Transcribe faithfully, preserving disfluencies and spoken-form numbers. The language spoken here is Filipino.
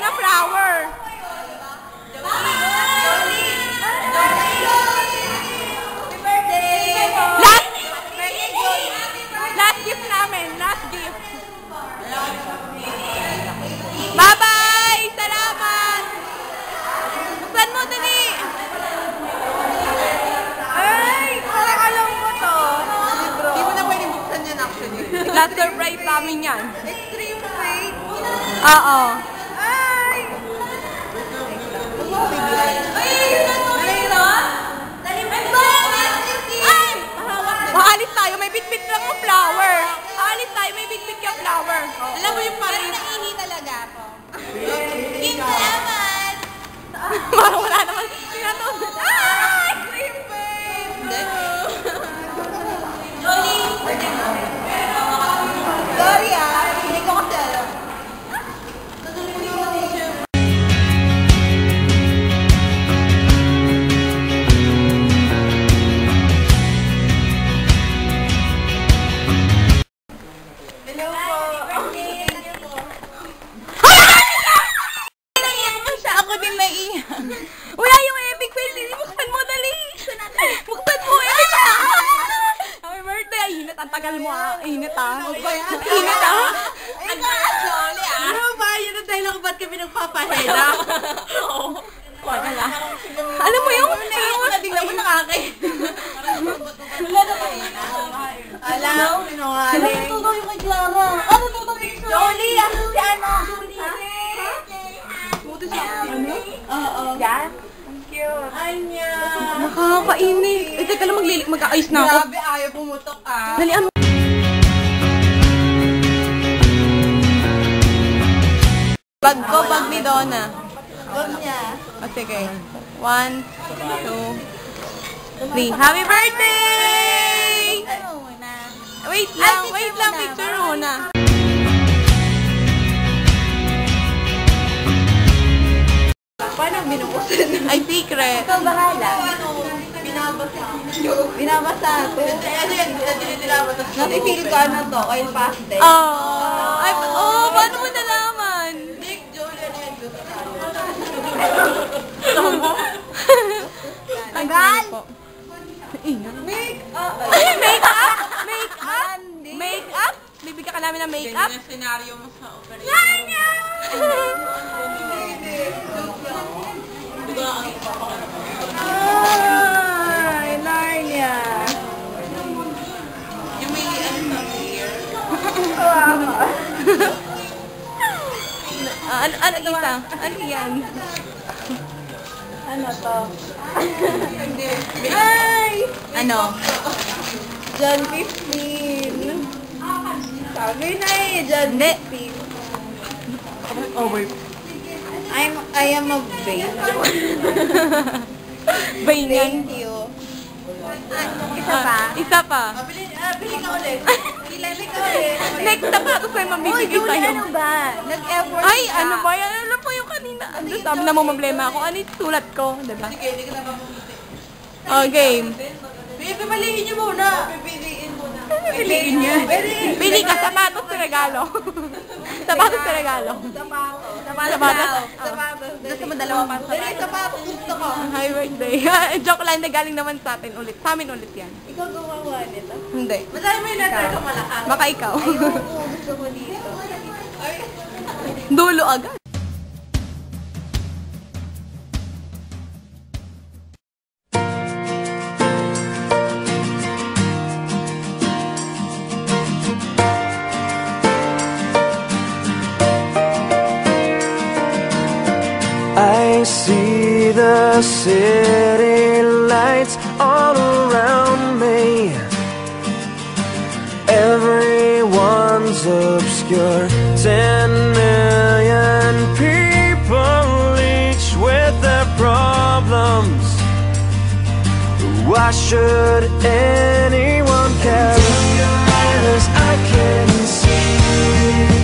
na flower. Last, last gift namin. Last gift. Bye-bye! Salamat! Buksan mo, dali! Ay! Parang alam mo to. Hindi mo na pwede buksan yan actually. Last surprise namin yan. Extreme fate? Oo. Ay! Ay! Ay! Maalis tayo. May bit-bit lang ang flower. Maalis tayo. May bit-bit yung flower. Alam mo yung parang naihi talaga ako. Salamat! Parang wala naman. Tinatawag. Ay! Extreme fate! Jolie! Sorry ah. Hindi ko kasi alam. Wala yung epic fail. Buksan mo, dali. Buksan mo, epic. Happy birthday. Ay, hinit. Ang tagal mo, ah. Hinit, ah. Hinit, ah. Ay, Jolie, ah. Ano ba? Yun ang dahil ako ba't kami nagpapahela? Oo. Wala lang. Alam mo yung... Tingnan mo nakakay. Wala na kayo. Alam. Sinungaling. Ano tutuloy yung kay Clara? Ano tutuloy yung Jolie? Si ano? Jolie. Buti siya. Ano? Oo. Yan? Ang cute. Anya. Nakakainis. Eh, teka lang maglilik. Mag-aayos na ako. Grabe, ayaw pumutok ah. Dalian mo. Bag ko, bag ni Donna. Bag niya. O, sige. One, two, three. Happy birthday! Wait lang, wait lang. Picture muna. Paano binukusin? Ay, secret. Ikaw bahala. Binabasa. Binabasa. Ano yan? Binabasa. Natifeel ko ano to? Oil pastel. Oh. Ay, oh, paano mo nalaman? Nick, Jolie, ano yan? Tama? Tagal. Make up. Make up? Make up? Make up? Bibigyan ka namin ng make up? Ganyan ang senaryo mo sa operation. Ay, Narnia. Yung may ano na here. Ano, ano isa? Ano yan? Ano to? Ay! Ano? John fifteen. Sabi na eh, John fifteen. Oh, wait. I'm, I am a vain. Vain yan. Thank you. Ah, isa pa? Isa pa. Ah, bili, ah, bili ka ulit. Bili ka ulit. Next sapatos ay mabibigay tayo. Uy, ano ba? Nag-effort ka. Ay, ano ba yan? Alam mo yung kanina. Ano, sabi na mo problema ako. Ano yung sulat ko? Diba? Sige, hindi ka na mabuti. Oh, game. Pipiliin niyo muna. Pipiliin muna. Pipiliin niyo. Pili ka, sapatos sa regalo. Sapatos sa regalo. Sapatos. Sapatos. Sapatos. Gusto mo dalawang pang sapatos? Dali, sapatos. Gusto ko. Happy birthday. Joke lang, nagaling naman sa atin ulit. Sa amin ulit yan. Ikaw gumawa nito? Hindi. Masaya mo yung letter ka malakas. Baka ikaw. Ayoko, gusto ko dito. Dulo agad. I see the city lights all around me. Everyone's obscure. Ten million people, each with their problems. Why should anyone care? In your eyes I can see